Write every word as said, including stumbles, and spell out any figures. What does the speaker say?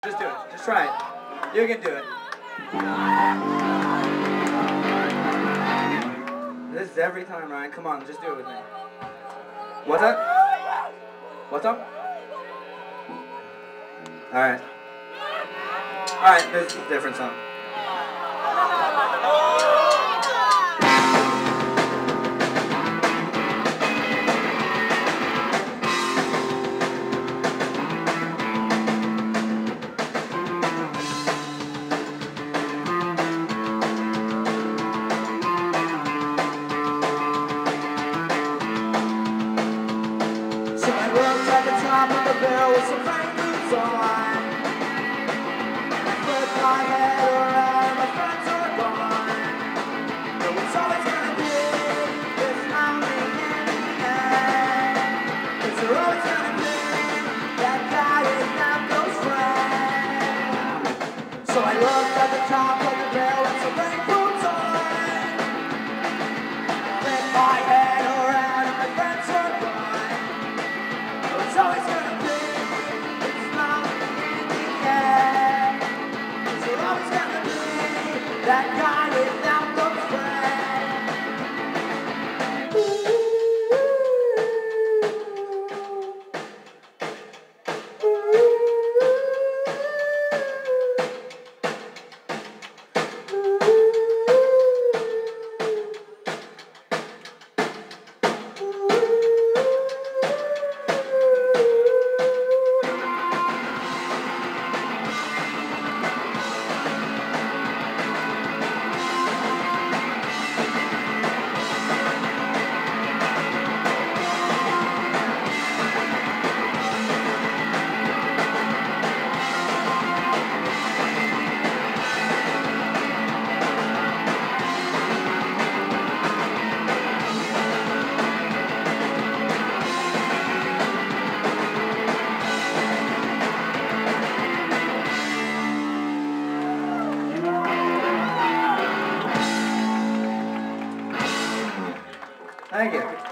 Just do it. Just try it. You can do it. This is every time, Ryan. Come on, just do it with me. What's up? What's up? Alright. Alright, this is a different song. So I looked at the top of the barrel with some rain boots on. I flipped my head around, my friends are gone. But what's always gonna be is mountain in the end. Cause you're always gonna be that guy without those friends. So I looked at the top of the barrel with some rain boots on. I flipped my head around, and my friends are gone. It's always gonna be, it's not in the end. Cause you're always gonna be that guy without the Thank you.